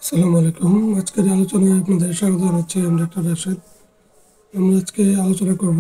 আসসালামু আলাইকুম। আজকের আলোচনায় আপনাদের স্বাগত জানাচ্ছি। আমি ডাক্তার রাশেদ। আমরা আজকে আলোচনা করব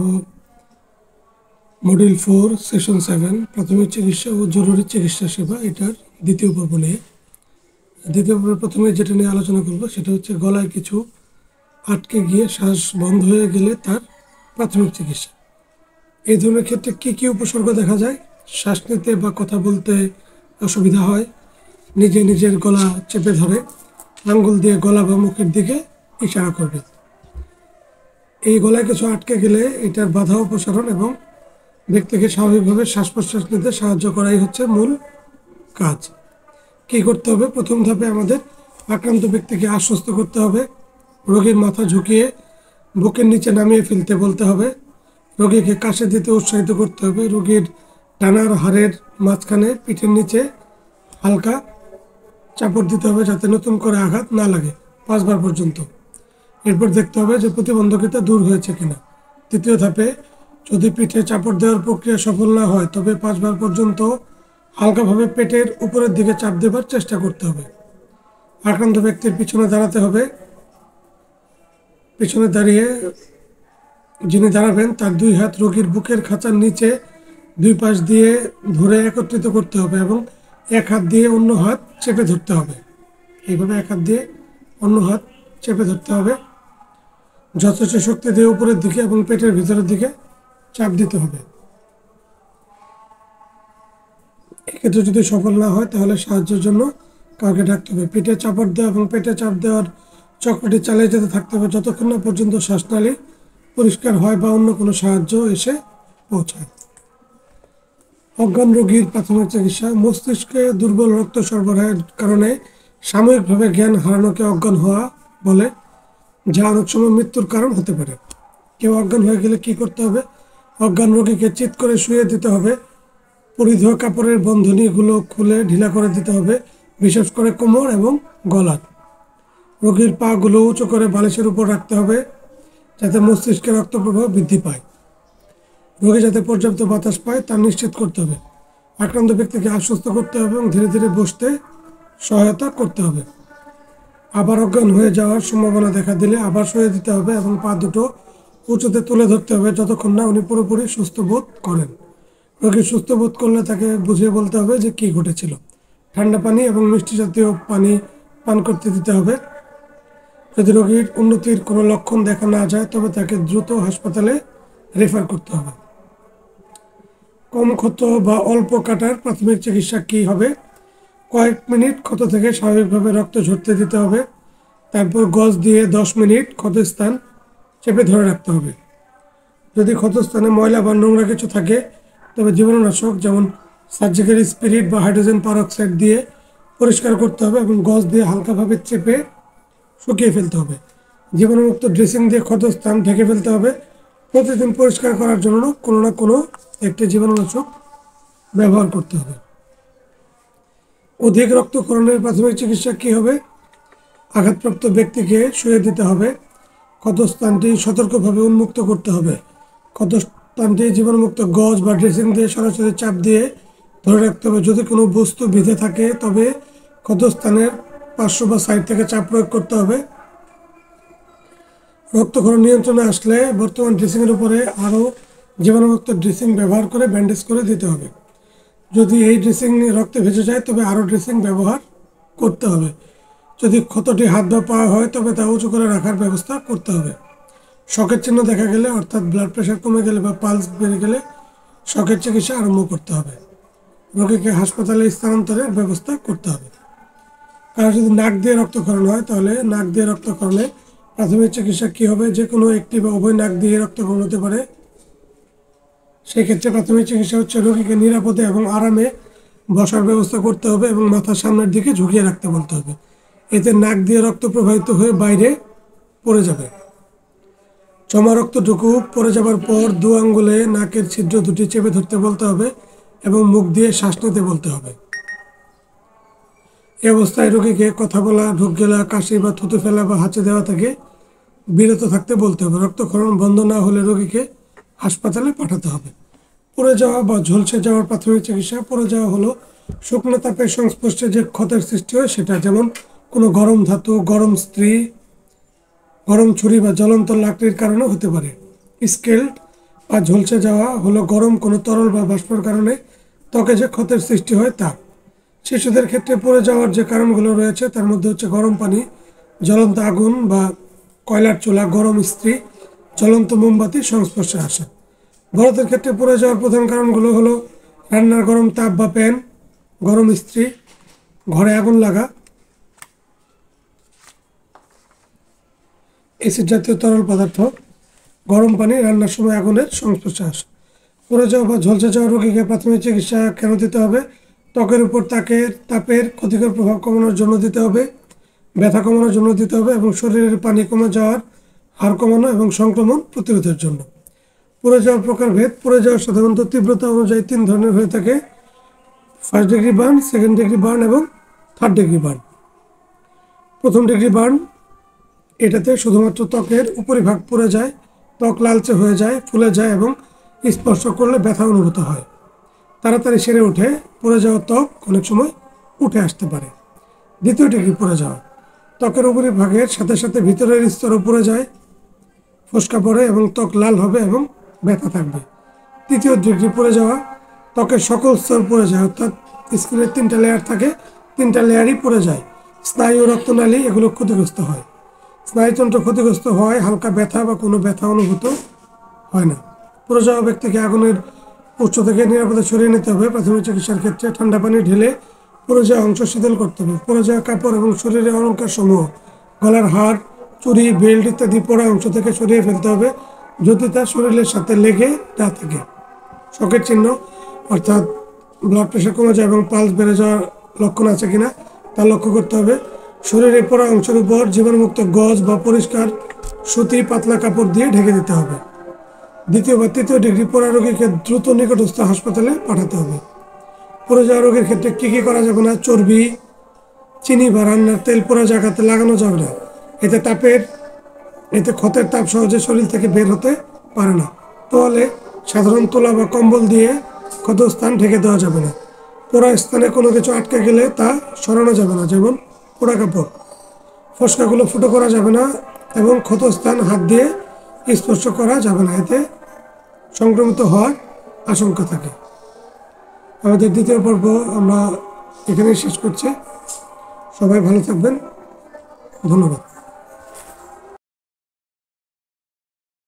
মডিউল 4 সেশন 7 প্রাথমিক চিকিৎসা ও জরুরি চিকিৎসা সেবা, এটার দ্বিতীয় পর্ব নিয়ে। দ্বিতীয় পর্বে প্রথমে যেটা নিয়ে আলোচনা করব সেটা হচ্ছে গলায় কিছু আটকে গিয়ে শ্বাস বন্ধ হয়ে গেলে তার প্রাথমিক চিকিৎসা। এই ধরনের ক্ষেত্রে কী কী উপসর্গ দেখা যায়? শ্বাস নিতে বা কথা বলতে অসুবিধা হয়, নিজের গলা চেপে ধরে, আঙ্গুল দিয়ে গলা বা মুখের দিকে ইশারা করবে। এই গলায় কিছু আটকে গেলে এটার বাধা অপসারণ এবং ব্যক্তিকে স্বাভাবিকভাবে শ্বাস প্রশ্বাস নিতে সাহায্য করাই হচ্ছে মূল কাজ। কী করতে হবে? প্রথম ধাপে আমাদের আক্রান্ত ব্যক্তিকে আশ্বস্ত করতে হবে, রোগীর মাথা ঝুঁকিয়ে বুকের নিচে নামিয়ে ফেলতে বলতে হবে, রোগীকে কাশি দিতে উৎসাহিত করতে হবে, রোগীর ডানার হাড়ের মাঝখানে পিঠের নিচে হালকা চাপড় দিতে হবে যাতে নতুন করে আঘাত না লাগে 5 বার পর্যন্ত। এরপর দেখতে হবে যে প্রতিবন্ধকতা দূর হয়েছে কিনা। তৃতীয় ধাপে যদি পিঠে চাপড় দেওয়ার প্রক্রিয়া সফল না হয় তবে 5 বার পর্যন্ত হালকাভাবে পেটের উপরের দিকে চাপ দেবার চেষ্টা করতে হবে। আক্রান্ত ব্যক্তির পিছনে দাঁড়াতে হবে। পিছনে দাঁড়িয়ে যিনি দাঁড়াবেন তার 2 হাত রোগীর বুকের খাঁচার নিচে 2 পাশ দিয়ে ধরে একত্রিত করতে হবে এবং 1 হাত দিয়ে অন্য হাত চেপে ধরতে হবে। এইভাবে 1 হাত দিয়ে অন্য হাত চেপে ধরতে হবে। যথেষ্ট শক্তি দিয়ে উপরের দিকে এবং পেটের ভিতরের দিকে চাপ দিতে হবে। এক্ষেত্রে যদি সফল না হয় তাহলে সাহায্যের জন্য কাউকে ডাকতে হবে। পিঠে চাপড় দেওয়া এবং পেটে চাপ দেওয়ার চক্রটি চালিয়ে যেতে থাকতে হবে যতক্ষণ না পর্যন্ত শ্বাসনালী পরিষ্কার হয় বা অন্য কোনো সাহায্য এসে পৌঁছায়। অজ্ঞান রোগীর প্রাথমিক চিকিৎসা। মস্তিষ্কে দুর্বল রক্ত সরবরাহের কারণে সাময়িকভাবে জ্ঞান হারানোকে অজ্ঞান হওয়া বলে, যা অনেক সময় মৃত্যুর কারণ হতে পারে। কেউ অজ্ঞান হয়ে গেলে কী করতে হবে? অজ্ঞান রোগীকে চিৎ করে শুয়ে দিতে হবে, পরিধেয় কাপড়ের বন্ধনীগুলো খুলে ঢিলা করে দিতে হবে, বিশেষ করে কোমর এবং গলা। রোগীর পাগুলো উঁচু করে বালিশের উপর রাখতে হবে যাতে মস্তিষ্কে রক্ত প্রবাহ বৃদ্ধি পায়। রোগী যাতে পর্যাপ্ত বাতাস পায় তা নিশ্চিত করতে হবে। আক্রান্ত ব্যক্তিকে আশ্বস্ত করতে হবে এবং ধীরে ধীরে বসতে সহায়তা করতে হবে। আবার অজ্ঞান হয়ে যাওয়ার সম্ভাবনা দেখা দিলে আবার শুয়ে দিতে হবে এবং পা দুটো উঁচুতে তুলে ধরতে হবে যতক্ষণ না উনি পুরোপুরি সুস্থ বোধ করেন। রোগী সুস্থ বোধ করলে তাকে বুঝিয়ে বলতে হবে যে কী ঘটেছিল। ঠান্ডা পানি এবং মিষ্টি জাতীয় পানি পান করতে দিতে হবে। যদি রোগীর উন্নতির কোনো লক্ষণ দেখা না যায় তবে তাকে দ্রুত হাসপাতালে রেফার করতে হবে। কম ক্ষত বা অল্প কাটার প্রাথমিক চিকিৎসা কী হবে? কয়েক মিনিট ক্ষত থেকে স্বাভাবিকভাবে রক্ত ঝরতে দিতে হবে। তারপর গজ দিয়ে 10 মিনিট ক্ষতস্থান চেপে ধরে রাখতে হবে। যদি ক্ষতস্থানে ময়লা বা নোংরা কিছু থাকে তবে জীবাণুনাশক যেমন সার্জিক্যাল স্পিরিট বা হাইড্রোজেন পারঅক্সাইড দিয়ে পরিষ্কার করতে হবে এবং গজ দিয়ে হালকাভাবে চেপে শুকিয়ে ফেলতে হবে। জীবাণুমুক্ত ড্রেসিং দিয়ে ক্ষতস্থান ঢেকে ফেলতে হবে। প্রতিদিন পরিষ্কার করার জন্য কোনো না কোনো একটি জীবাণুনাশক ব্যবহার করতে হবে। অধিক রক্তক্ষরণের প্রাথমিক চিকিৎসা কী হবে? আঘাতপ্রাপ্ত ব্যক্তিকে শুয়ে দিতে হবে, ক্ষতস্থানটি সতর্কভাবে উন্মুক্ত করতে হবে। ক্ষতস্থানটি জীবাণুমুক্ত গজ বা ড্রেসিং দিয়ে সরাসরি চাপ দিয়ে ধরে রাখতে হবে। যদি কোনো বস্তু বিঁধে থাকে তবে ক্ষতস্থানের পার্শ্ব বা সাইড থেকে চাপ প্রয়োগ করতে হবে। রক্তক্ষরণ নিয়ন্ত্রণে আসলে বর্তমান ড্রেসিংয়ের উপরে আরও জীবাণুমুক্ত ড্রেসিং ব্যবহার করে ব্যান্ডেজ করে দিতে হবে। যদি এই ড্রেসিং রক্তে ভেসে যায় তবে আরও ড্রেসিং ব্যবহার করতে হবে। যদি ক্ষতটি হাত বা পা হয় তবে তা উঁচু করে রাখার ব্যবস্থা করতে হবে। শকের চিহ্ন দেখা গেলে অর্থাৎ ব্লাড প্রেশার কমে গেলে বা পালস বেড়ে গেলে শকের চিকিৎসা আরম্ভ করতে হবে। রোগীকে হাসপাতালে স্থানান্তরের ব্যবস্থা করতে হবে। কারো যদি নাক দিয়ে রক্তক্ষরণ হয় তাহলে নাক দিয়ে রক্তক্ষরণে প্রাথমিক চিকিৎসা কী হবে? যে কোনো একটি বা উভয় নাক দিয়ে রক্তক্ষরণ হতে পারে। সেক্ষেত্রে প্রাথমিক চিকিৎসা হচ্ছে রোগীকে নিরাপদে এবং আরামে বসার ব্যবস্থা করতে হবে এবং মাথা সামনের দিকে ঝুঁকিয়ে রাখতে বলতে হবে। এতে নাক দিয়ে রক্ত প্রবাহিত হয়ে বাইরে পড়ে যাবে। জমা রক্তটুকু পড়ে যাবার পর 2 আঙ্গুলে নাকের ছিদ্র দুটি চেপে ধরতে বলতে হবে এবং মুখ দিয়ে শ্বাস নিতে বলতে হবে। এই অবস্থায় রোগীকে কথা বলা, ঢোক গেলা, কাশি বা থুতু ফেলা বা হাঁচি দেওয়া থেকে বিরত থাকতে বলতে হবে। রক্তক্ষরণ বন্ধ না হলে রোগীকে হাসপাতালে পাঠাতে হবে। পড়ে যাওয়া বা ঝলসে যাওয়ার প্রাথমিক চিকিৎসা। পড়ে যাওয়া হলো শুকনো তাপের সংস্পর্শে যে ক্ষতের সৃষ্টি হয় সেটা, যেমন কোনো গরম ধাতু, গরম ইস্ত্রি, গরম ছুরি বা জ্বলন্ত লাকড়ির কারণে হতে পারে। স্কেলড বা ঝলসে যাওয়া হলো গরম কোনো তরল বা বাষ্পের কারণে ত্বকে যে ক্ষতের সৃষ্টি হয় তা। শিশুদের ক্ষেত্রে পড়ে যাওয়ার যে কারণগুলো রয়েছে তার মধ্যে হচ্ছে গরম পানি, জ্বলন্ত আগুন বা কয়লার চুলা, গরম ইস্ত্রি, জ্বলন্ত মোমবাতির সংস্পর্শে আসা। বড়দের ক্ষেত্রে পড়ে যাওয়ার প্রধান কারণগুলো হলো রান্নার গরম তাপ বা প্যান, গরম ইস্ত্রি, ঘরে আগুন লাগা, এসিড জাতীয় তরল পদার্থ, গরম পানি, রান্নার সময় আগুনের সংস্পর্শে আসা। পড়ে যাওয়া বা ঝলসে যাওয়া রোগীকে প্রাথমিক চিকিৎসা কেন দিতে হবে? ত্বকের উপর তাপের ক্ষতিকর প্রভাব কমানোর জন্য দিতে হবে, ব্যথা কমানোর জন্য দিতে হবে এবং শরীরের পানি কমে যাওয়ার হার কমানো এবং সংক্রমণ প্রতিরোধের জন্য। পড়ে যাওয়ার প্রকারভেদ। পড়ে যাওয়া সাধারণত তীব্রতা অনুযায়ী 3 ধরনের হয়ে থাকে: first degree burn, second degree burn এবং থার্ড ডিগ্রি বার্ন। প্রথম ডিগ্রি বার্ন, এটাতে শুধুমাত্র ত্বকের উপরিভাগ পুড়ে যায়, ত্বক লালচে হয়ে যায়, ফুলে যায় এবং স্পর্শ করলে ব্যথা অনুভূত হয়। তাড়াতাড়ি সেরে ওঠে, পুড়ে যাওয়া ত্বক অনেক সময় উঠে আসতে পারে। দ্বিতীয় ডিগ্রি পুড়ে যাওয়া, ত্বকের উপরিভাগের সাথে সাথে ভিতরের স্তরও পুড়ে যায়, ফোস্কা পড়ে এবং ত্বক লাল হবে এবং ব্যথা থাকবে। তৃতীয় ডিগ্রি পুড়ে যাওয়া, ত্বকের সকল স্তর পুড়ে যায়, অর্থাৎ স্কিনের 3টা লেয়ার থাকে, 3টা লেয়ারই পুড়ে যায়। স্নায়ু ও রক্তনালী এগুলো ক্ষতিগ্রস্ত হয়। স্নায়ুতন্ত্র ক্ষতিগ্রস্ত হয়, হালকা ব্যথা বা কোনো ব্যথা অনুভূত হয় না। পুড়ে যাওয়া ব্যক্তিকে আগুনের উৎস থেকে নিরাপদে সরিয়ে নিতে হবে। প্রাথমিক চিকিৎসার ক্ষেত্রে ঠান্ডা পানি ঢেলে পুড়ে যাওয়া অংশ শীতল করতে হবে। পুড়ে যাওয়া কাপড় এবং শরীরের অলঙ্কার সমূহ, গলার হার, চুড়ি, বেল্ট ইত্যাদি পোড়া অংশ থেকে সরিয়ে ফেলতে হবে যদি তা শরীরের সাথে লেগে না থাকে। শকের চিহ্ন অর্থাৎ ব্লাড প্রেশার কমে যায় এবং পালস বেড়ে যাওয়ার লক্ষণ আছে কিনা তা লক্ষ্য করতে হবে। শরীরের পোড়া অংশের উপর জীবাণুমুক্ত গজ বা পরিষ্কার সুতি পাতলা কাপড় দিয়ে ঢেকে দিতে হবে। দ্বিতীয় বা তৃতীয় ডিগ্রি পোড়া রোগীকে দ্রুত নিকটস্থ হাসপাতালে পাঠাতে হবে। পড়ে যাওয়া রোগীর ক্ষেত্রে কী করা যাবে না? চর্বি, চিনি বা রান্নার তেল পোড়া জায়গাতে লাগানো যাবে না। এতে ক্ষতের তাপ সহজে শরীর থেকে বের হতে পারে না। তোয়ালে, সাধারণ তোলা বা কম্বল দিয়ে ক্ষতস্থান ঢেকে দেওয়া যাবে না। পোড়া স্থানে কোনো কিছু আটকে গেলে তা সরানো যাবে না, যেমন পোড়া কাপড়। ফোস্কাগুলো ফুটো করা যাবে না এবং ক্ষতস্থান হাত দিয়ে স্পর্শ করা যাবে না, এতে সংক্রমিত হওয়ার আশঙ্কা থাকে। আমাদের দ্বিতীয় পর্ব আমরা এখানেই শেষ করছি। সবাই ভালো থাকবেন। ধন্যবাদ।